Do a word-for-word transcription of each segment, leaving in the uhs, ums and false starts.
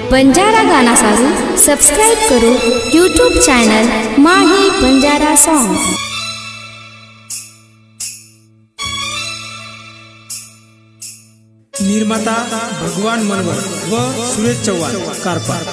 बंजारा गाना सारू सब्सक्राइब करो YouTube channel Mahi Banjara song. निर्माता भगवान मनवर व सुरेश चव्हाण कारपार।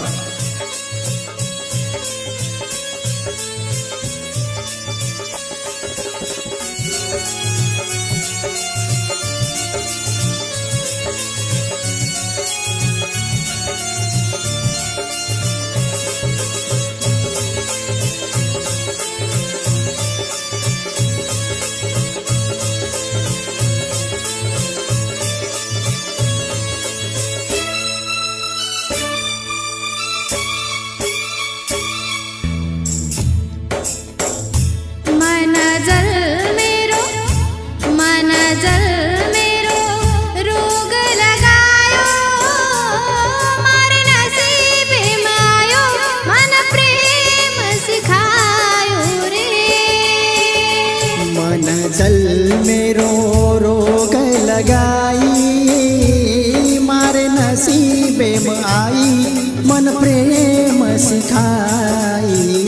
जल मेरो रोग लगाई मारे नसीबे में आई मन प्रेम सिखाई।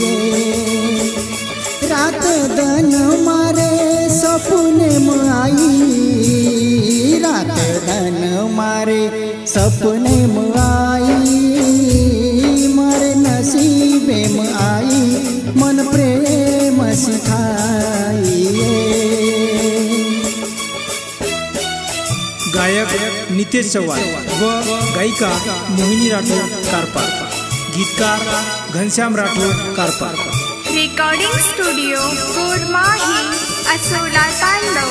रात दिन मारे सपने में आई रात दिन मारे सपने में आई मारे नसीबे में आई मन प्रेम सिखाई। गायक नितेश चव्हाण व गायिका मोहिनी राठोड कारपार। गीतकार घनश्याम राठोड कारपार। रिकॉर्डिंग स्टूडियो कोड माही असोला तांडव।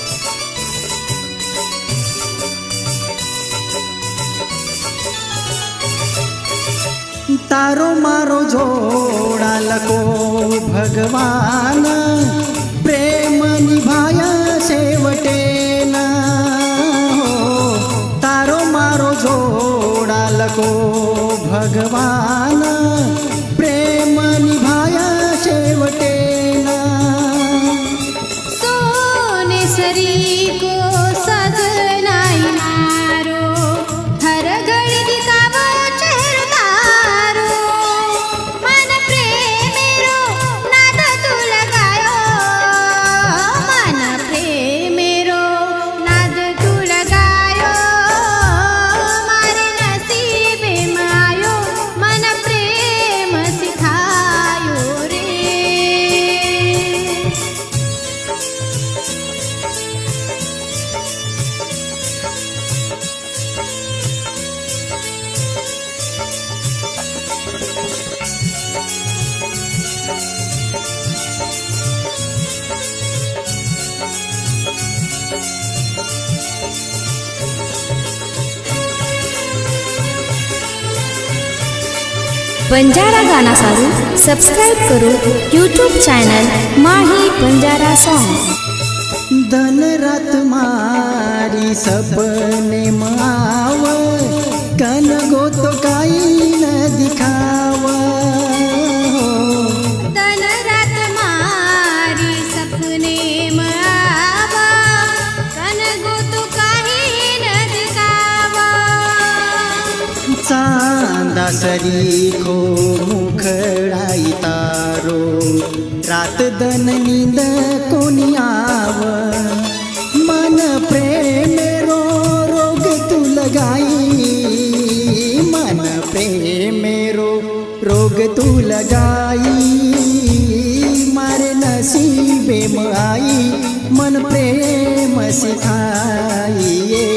तारो मारो जोड़ा लको भगवान प्रेम निभाया सेवटे ना हो। तारो मारो जोड़ा लको भगवान प्रेम निभाया सेवटे ना। सोने सरी को सजनाई मारो हर घड़ी दिखावा चेहरा तारो। मन प्रेम मेरो नाद तू लगायो मन प्रेम मेरो नाद तू लगायो मारे नसीबे में आयो मन प्रेम सिखायो रे। बंजारा गाना सारू सब्सक्राइब करो YouTube channel Mahi Banjara song. दिन रात मारी सपने माव कन गो तो काई न दिखाव। दिन रात मारी सपने में आवा कन गो तो काहे न दिखावा। चांदा सरी को मुखड़ाई तारो रात दिन नींद कोनी आव। मन प्रेम रो रोग तू लगाई मन प्रेम रो रोग तू लगाई मारे नसीबे में आई मन प्रेम सिखाई।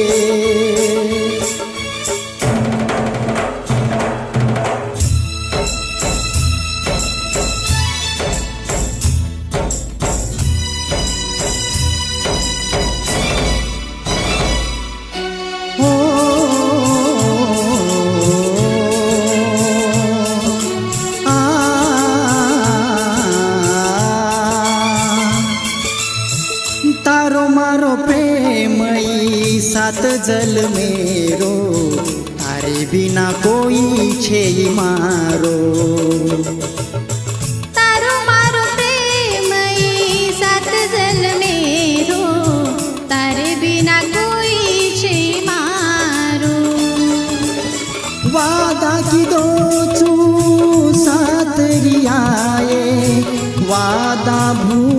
तारो मारो प्रेमई सात जल मेरो तारे बिना कोई छे मारो। तारो मारो प्रेमई सात जल मेरो तारे बिना कोई छे मारो। वाद वादा की दो चू साथ रियाए वादा भू